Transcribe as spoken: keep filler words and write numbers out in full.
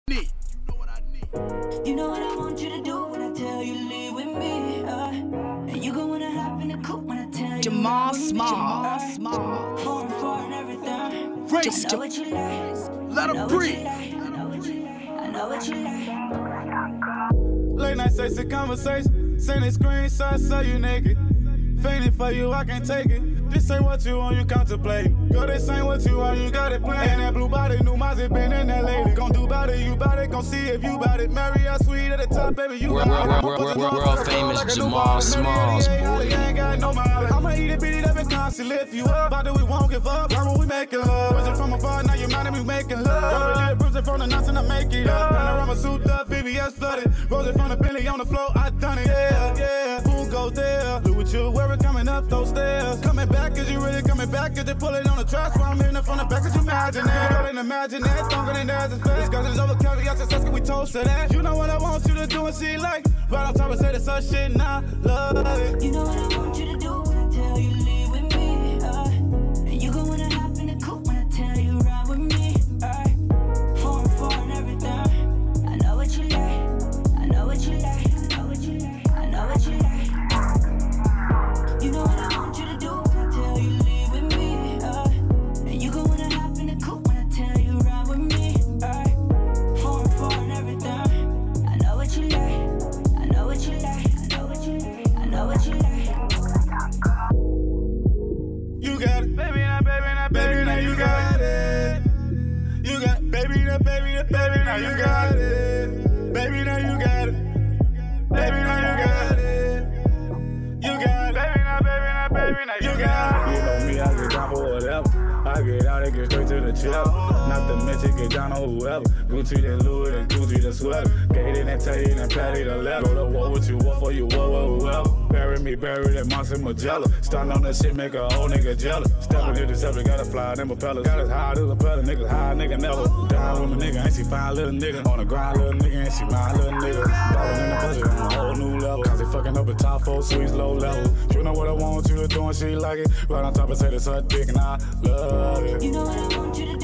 need. You know what I want you to do when I tell you leave with me. Uh, and you gon' wanna hop in the coupe when I tell you. Jamal Small. Uh, Small. Four and four and everything. Race I know what you like. Let him breathe. I know what you like. I know what you like. Late night sexy conversation. Send it screenshot so you naked. Fainting for you, I can't take it. This ain't what you want, you contemplate. Girl, this ain't what you want, you got it planned. And that blue body, new Mozzie been in that lady. Gon' do bout it, you bout it, gon' see if you bout it. Marry us sweet at the top, baby, you world, got it. World, world, world, world famous like Jamal Smalls, boy. Ain't got no mileage. I'ma eat it, beat it up and constantly lift you up. About that we won't give up, right when we making love. Visit from afar, now you mindin' me making love. Girl, really bruising from the nuts and I make it up. Panorama suit up, V V S flooded. Roses from the Bentley on the floor, I done it. Yeah, yeah, who go there? Look what you wearing coming up those stairs. Coming back, is you really coming back? Cause they pull it on the trash while I'm in it from the back, cause you imagine that. Girl, ain't imagine that, stronger than that, it's fast. Cause it's over, caveat, success, we toast to that. You know what I want you to do and see like. Right on top of say this such shit, and I love it. You know what I want you to do when I tell you leave with me. Uh, and you gon' wanna hop in the coupe when I tell you ride with me. Uh, four and four and everything. I know what you like. I know what you like. I know what you like. I know what you like. You know what I want you to do when I tell you leave with me. Uh, and you gon' wanna hop in the coupe when I tell you ride with me. Uh, four and four and everything. I know what you like. I know what you like. I know what you like. I know what you like. You got it, baby, now, baby, now, baby, now you got it. You got it, baby, now, baby, now, baby, now you got it. Baby, now you got it. Baby, now you got it. You got it, baby, now, baby, now, baby, now you got it. You know me, I get down for whatever. I get out and get straight to the chip. Not to mention get down on whoever. Gucci then Louis then Gucci the sweater. Gated and Teddy and Patty the leather. Go to war with you, war for you, war with whoever. Bury me, bury that Monster Magella. Starting on that shit, make a old nigga jealous. Stepping to the subject, gotta fly them propellers. Got as high as a propeller, niggas high, nigga never. Down with my nigga, ain't she fine little nigga. On the grind, little nigga, ain't she my little nigga. Ballin' in the budget on a whole new level. Cause they fucking up at top four, sweets, low level. You know what I want you to do and she like it. Right on top of say this her dick and I love it. You know what I want you to do.